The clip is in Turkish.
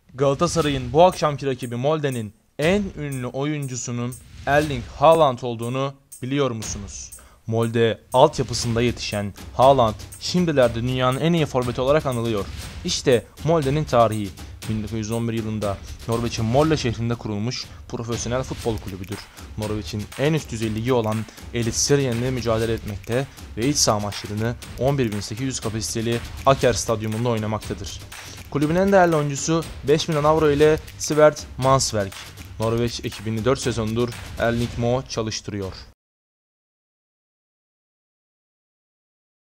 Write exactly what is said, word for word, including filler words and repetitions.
Galatasaray'ın bu akşamki rakibi Molde'nin en ünlü oyuncusunun Erling Haaland olduğunu biliyor musunuz? Molde altyapısında yetişen Haaland şimdilerde dünyanın en iyi forveti olarak anılıyor. İşte Molde'nin tarihi. bin dokuz yüz on bir yılında Norveç'in Molde şehrinde kurulmuş profesyonel futbol kulübüdür. Norveç'in en üst düzey ligi olan Eliteserie'nde mücadele etmekte ve iç saha maçlarını on bir bin sekiz yüz kapasiteli Aker Stadyumunda oynamaktadır. Kulübün en değerli oyuncusu beş milyon avro ile Sivert Mannsverk. Norveç ekibini dört sezondur Erling Moe çalıştırıyor.